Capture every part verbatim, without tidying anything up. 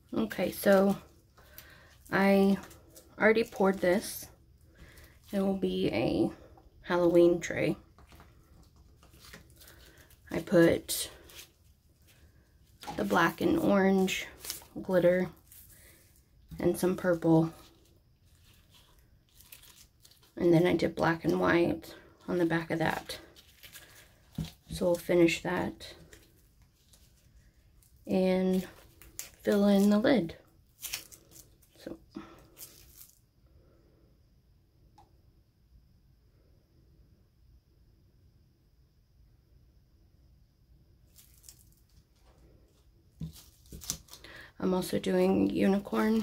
Okay, so I already poured this. It will be a Halloween tray. I put the black and orange glitter and some purple. And then I did black and white on the back of that. So we'll finish that and fill in the lid. So I'm also doing unicorn,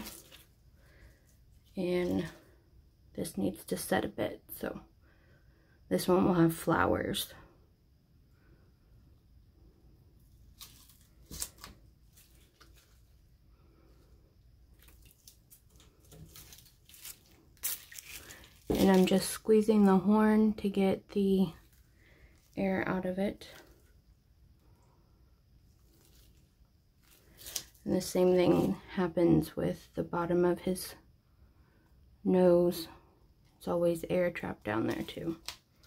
and this needs to set a bit, so this one will have flowers. And I'm just squeezing the horn to get the air out of it. And the same thing happens with the bottom of his nose. It's always air trapped down there too.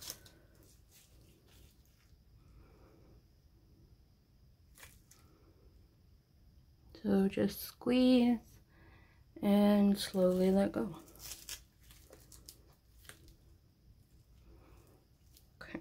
So just squeeze and slowly let go. Okay.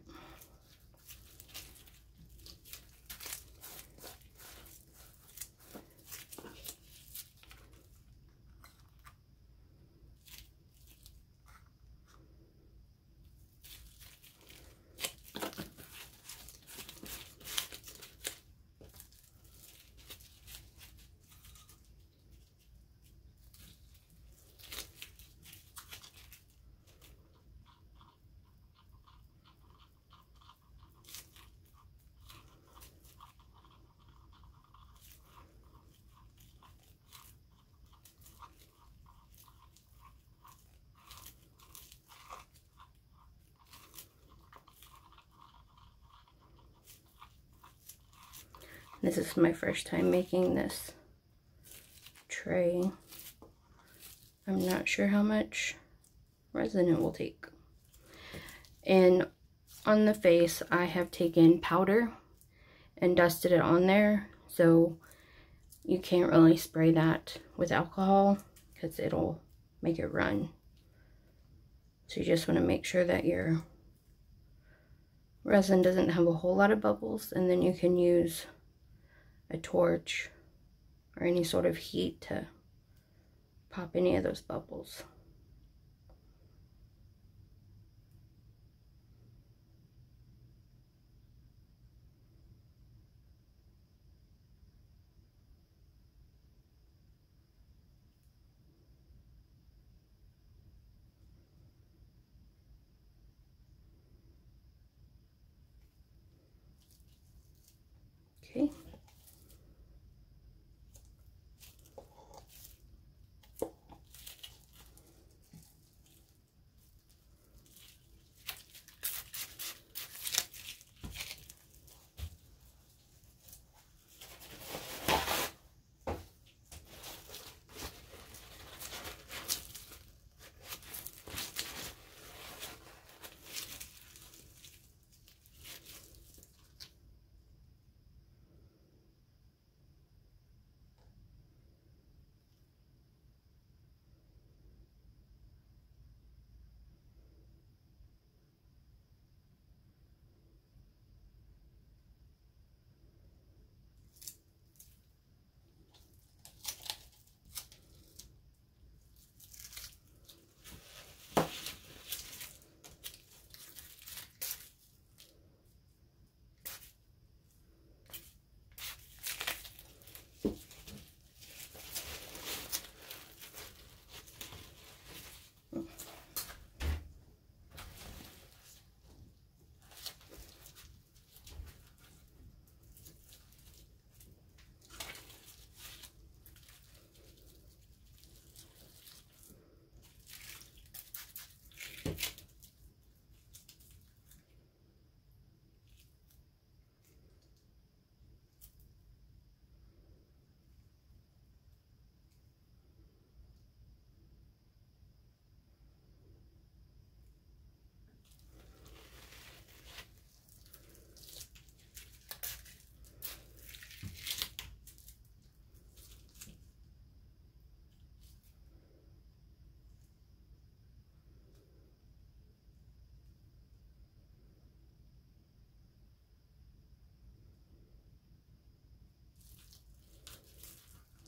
This is my first time making this tray. I'm not sure how much resin it will take. And on the face, I have taken powder and dusted it on there, so you can't really spray that with alcohol because it'll make it run. So you just want to make sure that your resin doesn't have a whole lot of bubbles, and then you can use a torch or any sort of heat to pop any of those bubbles. Okay.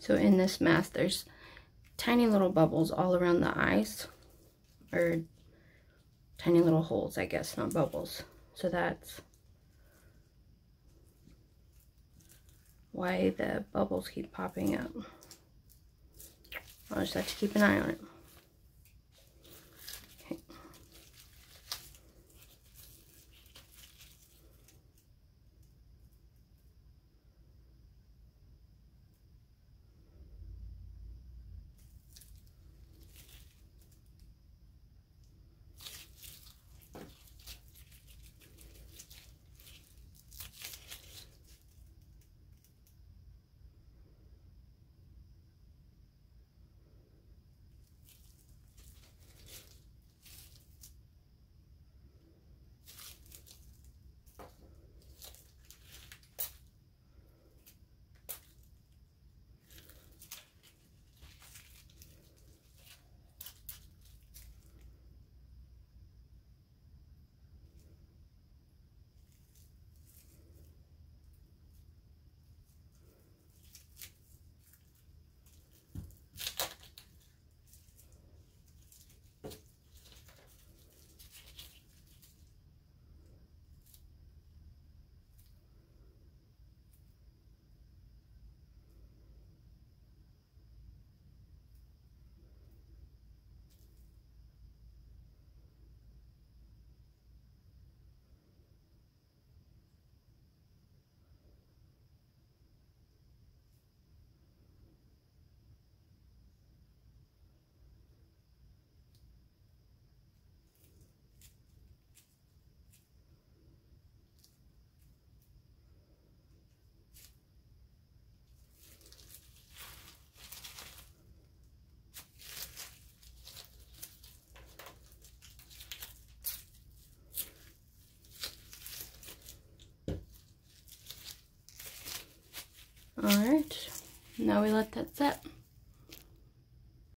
So in this mask, there's tiny little bubbles all around the eyes, or tiny little holes, I guess, not bubbles. So that's why the bubbles keep popping up. I'll just have to keep an eye on it. Okay. Alright, now we let that set.